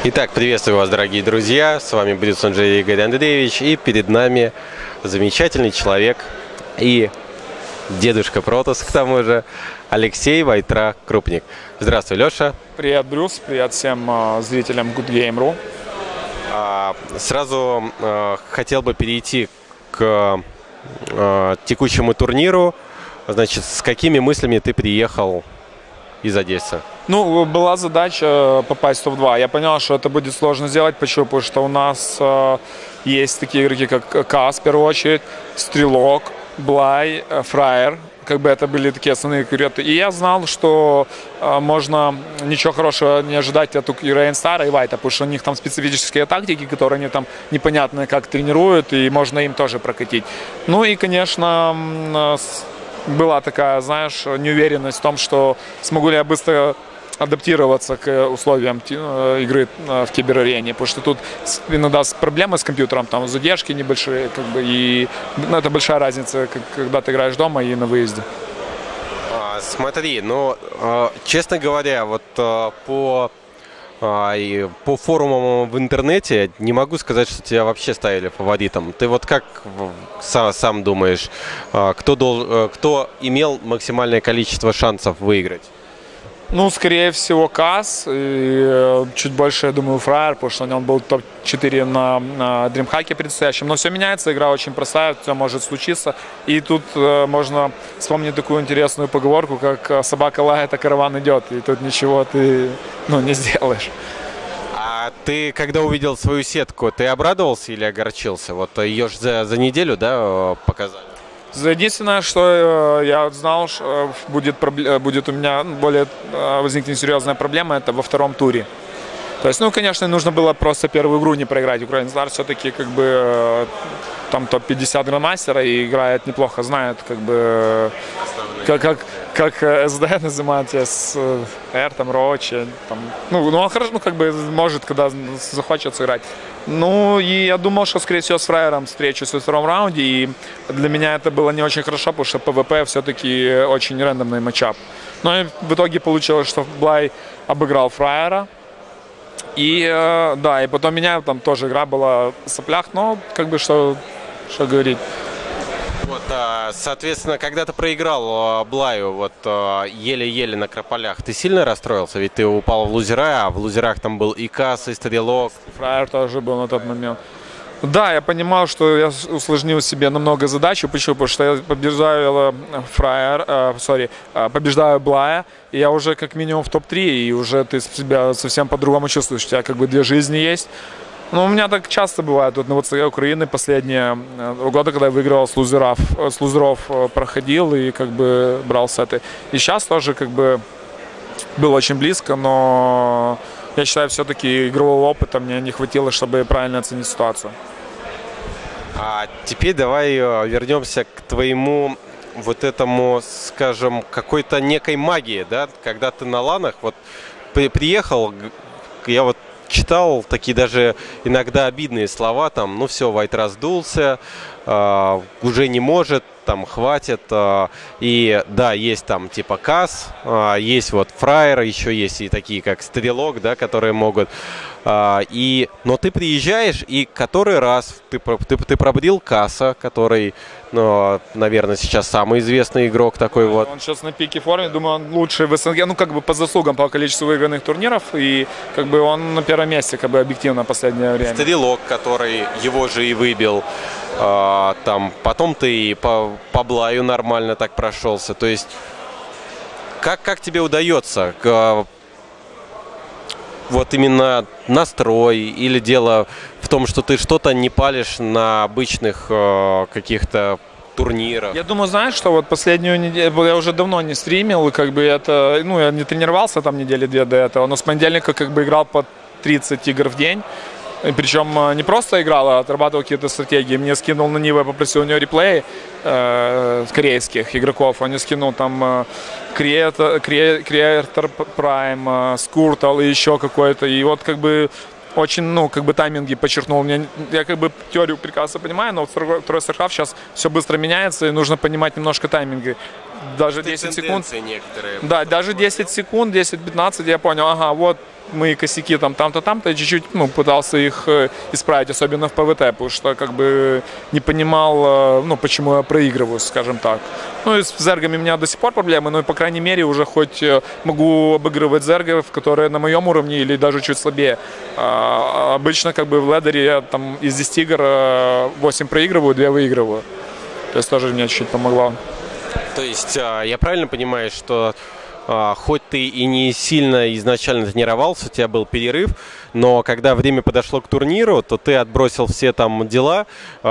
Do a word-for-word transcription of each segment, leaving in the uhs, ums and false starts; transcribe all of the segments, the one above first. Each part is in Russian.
Итак, приветствую вас, дорогие друзья. С вами будет Санджей Игорь Андреевич. И перед нами замечательный человек и дедушка Протас, к тому же, Алексей Вайтра Крупник. Здравствуй, Леша. Привет, Брюс. Привет всем э, зрителям Good Game точка ру. А, сразу э, хотел бы перейти к э, текущему турниру. Значит, с какими мыслями ты приехал из Одессы? Ну, была задача попасть в топ два. Я понял, что это будет сложно сделать. Почему? Потому что у нас э, есть такие игроки, как Кас, в первую очередь, Стрелок, Блай, э, Фраер. Как бы это были такие основные конкуренты. И я знал, что э, можно ничего хорошего не ожидать от Рейнстара и Вайта, потому что у них там специфические тактики, которые они там непонятно как тренируют, и можно им тоже прокатить. Ну и, конечно, э, была такая, знаешь, неуверенность в том, что смогу ли я быстро адаптироваться к условиям игры в киберарене, потому что тут иногда проблемы с компьютером, там задержки небольшие, как бы, и ну, это большая разница, когда ты играешь дома и на выезде. Смотри, ну, честно говоря, вот по, по форумам в интернете не могу сказать, что тебя вообще ставили фаворитом. Ты вот как сам думаешь, кто, дол, кто имел максимальное количество шансов выиграть? Ну, скорее всего, Кас, и чуть больше, я думаю, Фраер, потому что он был топ четыре на, на DreamHack предстоящем. Но все меняется, игра очень простая, все может случиться. И тут э, можно вспомнить такую интересную поговорку, как «собака лает, а караван идет», и тут ничего ты ну, не сделаешь. А ты, когда увидел свою сетку, ты обрадовался или огорчился? Вот ее же за, за неделю, да, показали? Единственное, что я знал, что будет, будет у меня более возникнет серьезная проблема, это во втором туре. То есть, ну, конечно, нужно было просто первую игру не проиграть. Ukraine Stars все-таки как бы там топ пятьдесят грандмастера и играет неплохо, знает как бы как, как, как эс ди называют с Р, там, Рочи, там, ну, ну, он хорошо, ну, как бы может, когда захочет сыграть. Ну, и я думал, что, скорее всего, с Фраером встречусь во втором раунде, и для меня это было не очень хорошо, потому что ПВП все-таки очень рандомный матчап. Но и в итоге получилось, что Блай обыграл Фраера, и, да, и потом у меня там тоже игра была в соплях, но, как бы, что, что говорить. Вот, соответственно, когда ты проиграл Блаю, вот еле-еле на Крополях, ты сильно расстроился? Ведь ты упал в лузера, а в лузерах там был и Кас, и Стрелок. Фраер тоже был на тот момент. Да, я понимал, что я усложнил себе намного задачу. Почему? Потому что я побеждаю Фраер, э, sorry, побеждаю Блая, и я уже как минимум в топ три, и уже ты себя совсем по-другому чувствуешь. У тебя как бы две жизни есть. Ну, у меня так часто бывает. Вот на ВЦ Украины последние годы, когда я выигрывал с лузеров, с лузеров проходил и как бы брал сеты. И сейчас тоже как бы было очень близко, но я считаю, все-таки игрового опыта мне не хватило, чтобы правильно оценить ситуацию. А теперь давай вернемся к твоему вот этому, скажем, какой-то некой магии, да, когда ты на ланах, вот при, приехал, я вот читал такие даже иногда обидные слова, там, ну все, Вайт раздулся, э, уже не может, там, хватит. Э, и да, есть там типа Кас, э, есть вот Фраер, еще есть и такие как Стрелок, да, которые могут. Э, и, но ты приезжаешь, и который раз ты, ты, ты пробрил Каса, который, ну, наверное, сейчас самый известный игрок такой вот. Он сейчас на пике формы, думаю, он лучший в СНГ, ну, как бы по заслугам, по количеству выигранных турниров, и как бы он на первом месте, как бы объективно в последнее время. Стрелок, который его же и выбил, а, там, потом ты и по, по Блаю нормально так прошелся, то есть как, как тебе удается к, вот именно настрой, или дело в том, что ты что-то не палишь на обычных э, каких-то турнирах? Я думаю, знаешь, что вот последнюю неделю, я уже давно не стримил, как бы это, ну, я не тренировался там недели две до этого, но с понедельника как бы играл по тридцать игр в день. И причем не просто играл, а отрабатывал какие-то стратегии. Мне скинул на Ниву, я попросил у него реплеи э, корейских игроков. Он мне скинул там э, Creator, Creator Prime, э, Скуртал и еще какой-то. И вот как бы очень, ну, как бы тайминги подчеркнул. Мне, я как бы теорию прекрасно понимаю, но второй, второй StarCraft сейчас все быстро меняется, и нужно понимать немножко тайминги. Даже десять секунд. Некоторые. Да, даже десять секунд, десять-пятнадцать, я понял, ага, вот мои косяки там, там-то, там-то, и чуть-чуть, ну, пытался их исправить, особенно в ПВТ, потому что, как бы, не понимал, ну, почему я проигрываю, скажем так. Ну, и с зергами у меня до сих пор проблемы, но, по крайней мере, уже хоть могу обыгрывать зергов, которые на моем уровне или даже чуть слабее. А, обычно, как бы, в ледере я там из десяти игр восемь проигрываю, две выигрываю. То есть тоже мне чуть-чуть помогло. То есть я правильно понимаю, что хоть ты и не сильно изначально тренировался, у тебя был перерыв, но когда время подошло к турниру, то ты отбросил все там дела,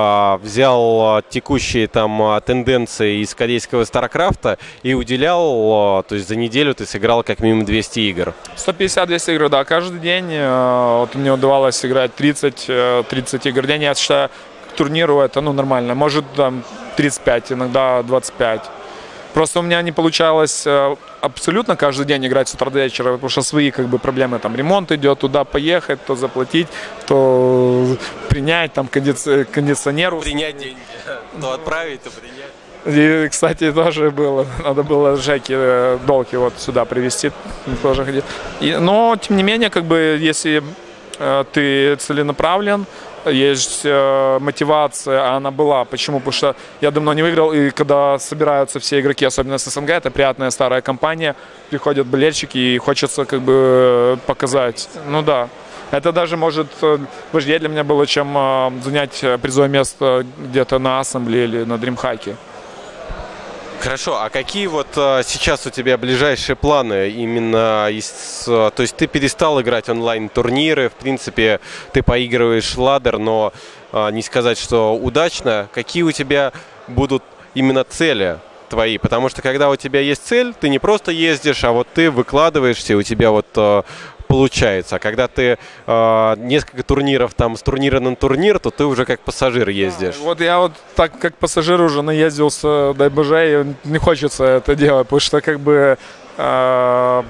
взял текущие там тенденции из корейского Старкрафта и уделял, то есть за неделю ты сыграл как минимум двести игр. сто пятьдесят - двести игр, да, каждый день. Вот мне удавалось играть тридцать тридцать игр в день. Я считаю, к турниру это, ну, нормально. Может, там тридцать пять, иногда двадцать пять. Просто у меня не получалось абсолютно каждый день играть с утра до вечера, потому что свои, как бы, проблемы, там ремонт идет, туда поехать, то заплатить, то принять там кондиci... кондиционеру. Принять деньги, то отправить, то принять. И, кстати, тоже было, надо было Жеке долги вот сюда привезти, тоже ходил. И, но, тем не менее, как бы, если э, ты целенаправлен, есть э, мотивация, а она была. Почему? Потому что я давно не выиграл, и когда собираются все игроки, особенно с СНГ, это приятная старая компания, приходят болельщики, и хочется, как бы, показать. Ну да. Это даже может важнее для меня было, чем э, занять призовое место где-то на Ассамбле или на Дримхаке. Хорошо, а какие вот а, сейчас у тебя ближайшие планы именно из, то есть ты перестал играть онлайн-турниры, в принципе, ты поигрываешь ладер, но а, не сказать, что удачно. Какие у тебя будут именно цели твои? Потому что когда у тебя есть цель, ты не просто ездишь, а вот ты выкладываешься, и у тебя вот а, получается. А когда ты э, несколько турниров там с турнира на турнир, то ты уже как пассажир ездишь. Да, вот я вот так как пассажир уже наездился, дай боже, и не хочется это делать, потому что, как бы, э,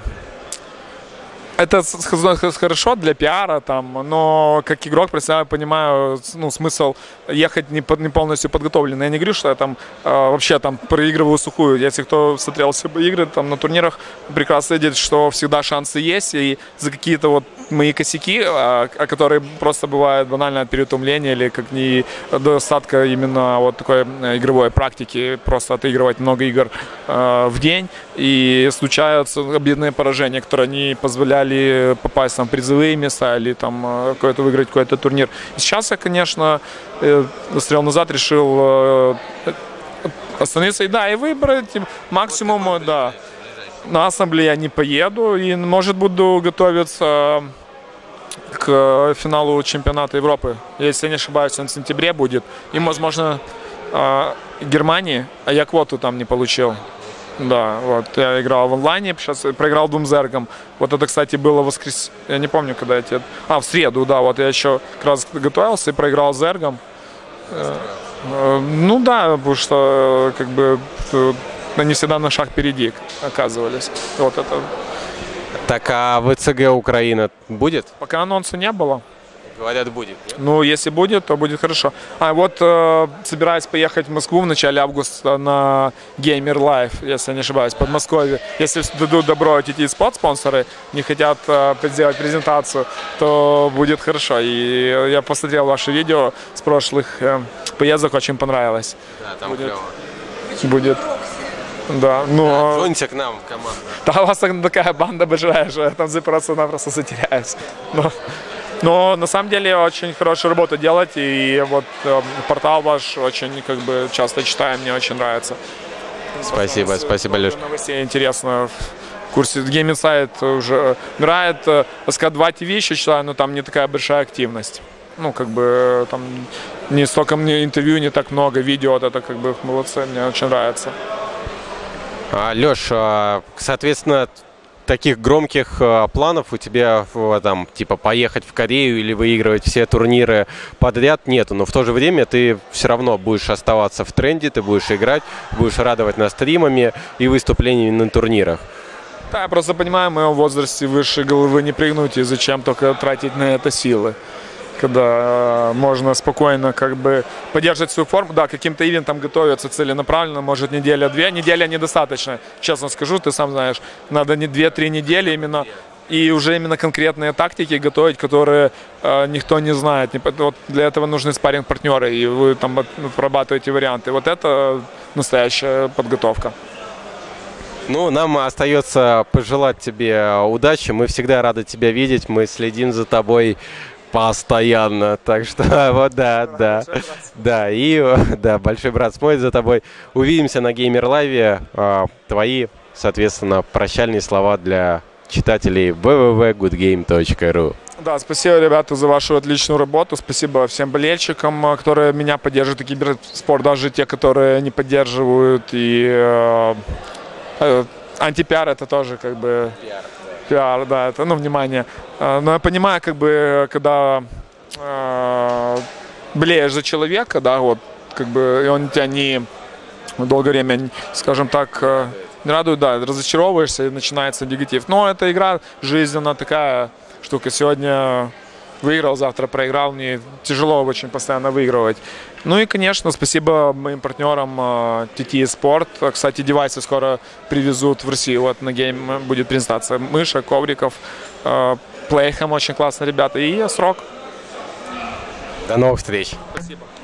это хорошо для пиара, там, но как игрок, представляю, понимаю, ну, смысл ехать не, под, не полностью подготовленный. Я не говорю, что я там э, вообще там проигрываю сухую. Если кто смотрел все игры там на турнирах, прекрасно видит, что всегда шансы есть, и за какие-то вот мои косяки, э, которые просто бывают банально от переутомления или как недостатка именно вот такой игровой практики, просто отыгрывать много игр э, в день, и случаются обидные поражения, которые не позволяли попасть там, в призовые места или там какой-то выиграть какой-то турнир. И сейчас я, конечно, смотрел назад, решил остановиться и да, и выбрать максимум, да. На Ассамблее я не поеду и, может, буду готовиться к финалу чемпионата Европы. Если я не ошибаюсь, он в сентябре будет. И, возможно, Германии, а я квоту там не получил. Да, вот, я играл в онлайне, сейчас проиграл двум зергам. Вот это, кстати, было в воскресенье, я не помню, когда это... А, в среду, да, вот я еще как раз готовился и проиграл зергам. Ну да, потому что, как бы, они всегда на шаг впереди оказывались. Вот это... Так, а ВЦГ Украина будет? Пока анонса не было. Говорят, будет, нет? Ну, если будет, то будет хорошо. А вот э, собираюсь поехать в Москву в начале августа на Gamer Life, если я не ошибаюсь, в Подмосковье. Если дадут добро эти спот-спонсоры, не хотят э, сделать презентацию, то будет хорошо. И я посмотрел ваши видео с прошлых э, поездок, очень понравилось. Да, там будет, клево. Будет. Да, ну... Звоните к нам в команду. Да, у вас такая банда большая, что я там просто-напросто затеряюсь. Но... Но на самом деле очень хорошую работу делаете, и вот э, портал ваш очень, как бы, часто читаю, мне очень нравится. Спасибо, вот, спасибо, Леш. Новостей интересно. В курсе Game Insight уже играет, СК два ТВ еще читаю, но там не такая большая активность. Ну, как бы, там не столько мне интервью, не так много, видео, вот это, как бы, молодцы, мне очень нравится. А, Леш, соответственно, таких громких э, планов у тебя э, там типа поехать в Корею или выигрывать все турниры подряд нету, но в то же время ты все равно будешь оставаться в тренде, ты будешь играть, будешь радовать нас стримами и выступлениями на турнирах. Да, я просто понимаю, в моем возрасте выше головы не прыгнуть, и зачем только тратить на это силы, когда можно спокойно, как бы, поддерживать свою форму. Да, каким-то ивентам готовиться целенаправленно, может, неделя-две. Неделя недостаточно, честно скажу, ты сам знаешь. Надо не две-три недели именно и уже именно конкретные тактики готовить, которые э, никто не знает. Вот для этого нужны спарринг-партнеры, и вы там прорабатываете варианты. Вот это настоящая подготовка. Ну, нам остается пожелать тебе удачи. Мы всегда рады тебя видеть. Мы следим за тобой постоянно. Так что вот да, да. Да, и да, большой брат смотрит за тобой. Увидимся на Геймер Лайве. Твои, соответственно, прощальные слова для читателей дабл ю дабл ю дабл ю точка гудгейм точка ру. Да, спасибо, ребята, за вашу отличную работу. Спасибо всем болельщикам, которые меня поддерживают, и киберспорт, даже те, которые не поддерживают. И э, э, антипиар — это тоже как бы пиар, да, это, ну, внимание. Э, но я понимаю, как бы, когда э, болеешь за человека, да, вот, как бы, и он тебя не долгое время, скажем так, э, не радует, да, разочаровываешься, и начинается негатив. Но эта игра, жизнь, она такая штука. Сегодня выиграл, завтра проиграл. Мне тяжело очень постоянно выигрывать. Ну и, конечно, спасибо моим партнерам ти ти Sport. Кстати, девайсы скоро привезут в Россию. Вот на гейм будет презентация мышек, ковриков. Playham очень классные ребята. И Срок. До новых встреч. Спасибо.